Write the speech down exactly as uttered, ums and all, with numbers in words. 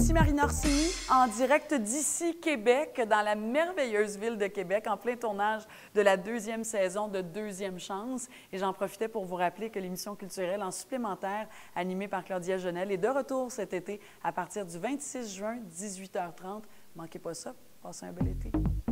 Ici Marina Orsini, en direct d'ici Québec, dans la merveilleuse ville de Québec, en plein tournage de la deuxième saison de Deuxième Chance. Et j'en profitais pour vous rappeler que l'émission culturelle en supplémentaire, animée par Claudia Jeunel, est de retour cet été à partir du vingt-six juin, dix-huit heures trente. Manquez pas ça, passez un bel été.